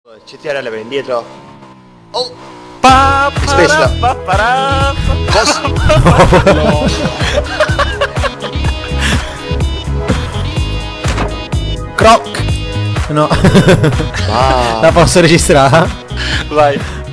CTR leva indietro. Oh! Spessa. Cosa? Croc. No. Ah. La posso registrare? Vai.